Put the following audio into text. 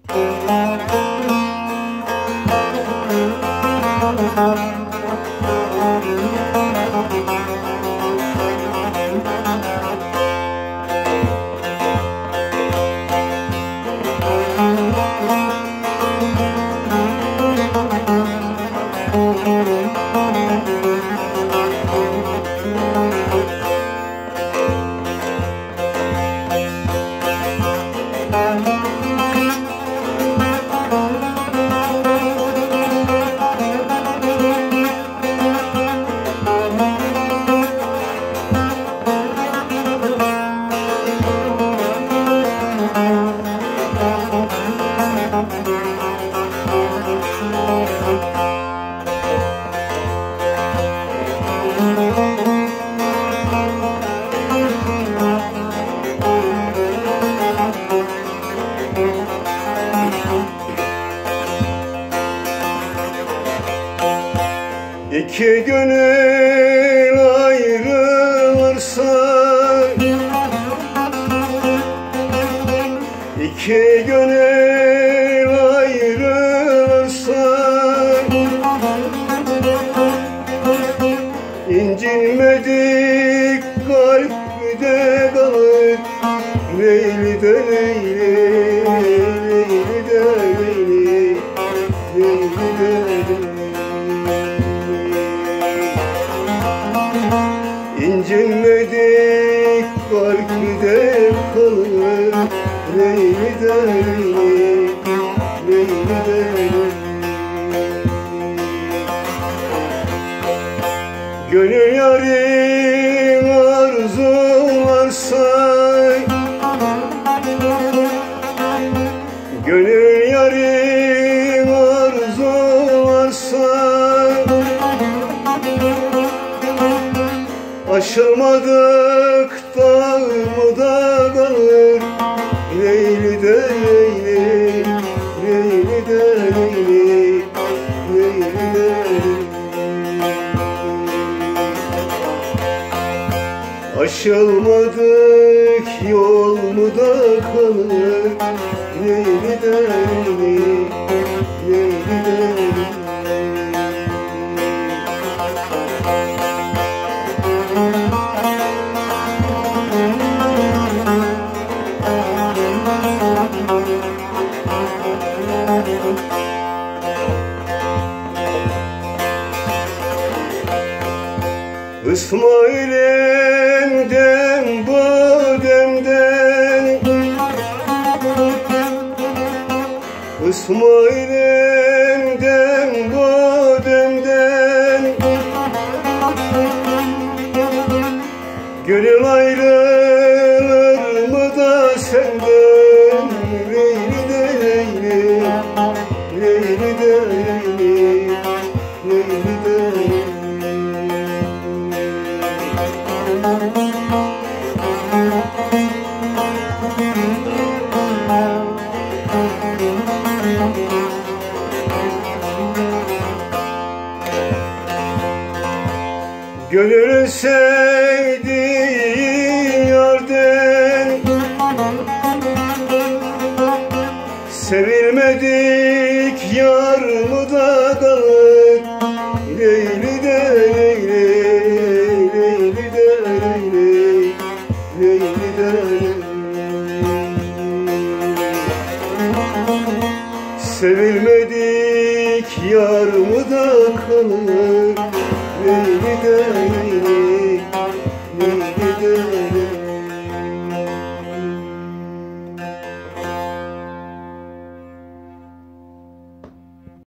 İki gönül ayrılırsa, iki gönül ayrılırsa, incinmedik kalpte kalır. Leyli de Leyli, Leyli de Leyli, Leyli de Leyli. İncinmedik kalpte kalır. Leyli de Leyli, Leyli de Leyli. Gönül yarim arzularsa, gönül yarim arzularsa, aşılmadık dağ mı da kalır. Leyli de Leyli, Leyli de Leyli, Leyli de Leyli. Aşılmadık yol mu da kalır. Leyli de Leyli, Leyli de Leyli. İsmail'im dem bu demden, İsmail'im dem bu demden, gönül ayrılır mı da senden. Leyli de Leyli, Leyli de Leyli, Leyli de Leyli. Gönül sevdiği yerden, sevilmedik yar mı da kalır. Leyli de Leyli, Leyli de Leyli, Leyli de Leyli. Sevilmedik yar mı da kalır. Leyli de Leyli,